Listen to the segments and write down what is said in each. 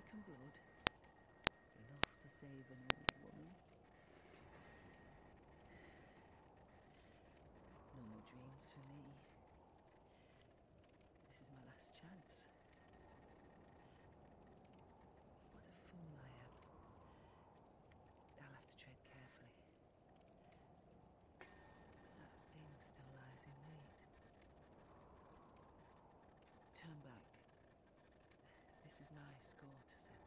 American blood, enough to save an old woman. No more dreams for me. This is my last chance. What a fool I am. I'll have to tread carefully. That thing still lies in wait. Turn back. This is my score to settle.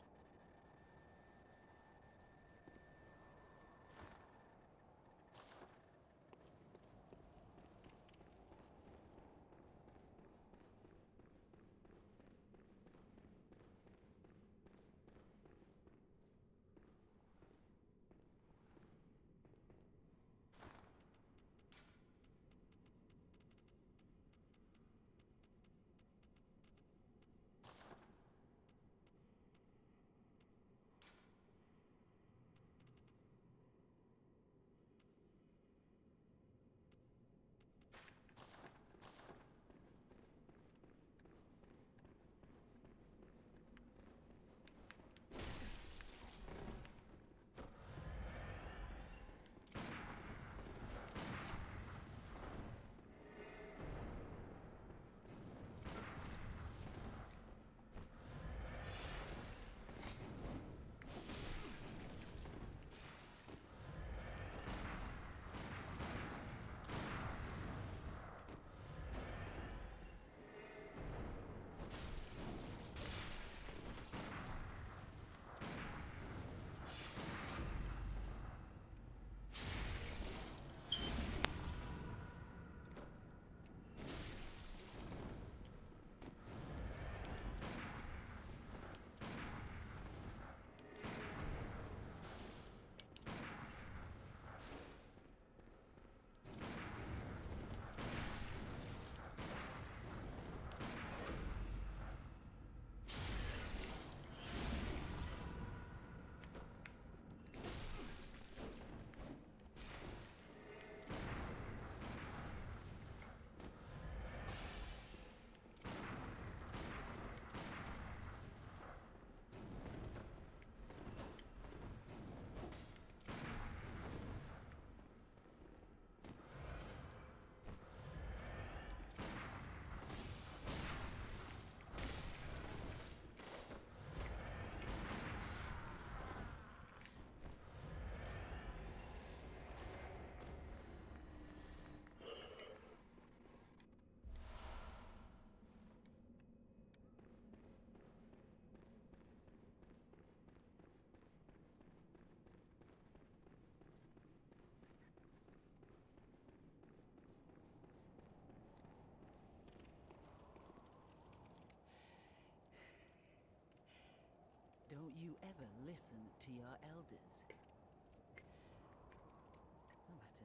Don't you ever listen to your elders. No matter.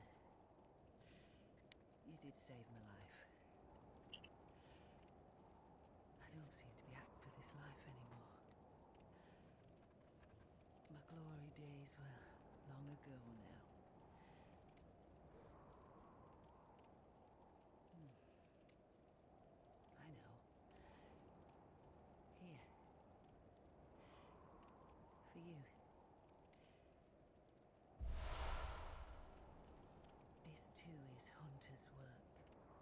You did save my life. I don't seem to be apt for this life anymore. My glory days were long ago now. I know. Here. For you. This too is hunter's work.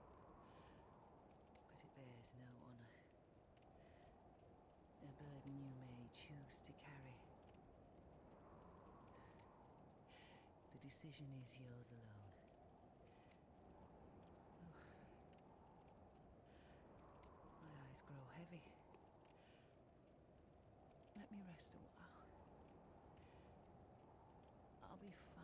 But it bears no honor. A burden you may choose to carry. The decision is yours alone. Oh. My eyes grow heavy. Let me rest a while. I'll be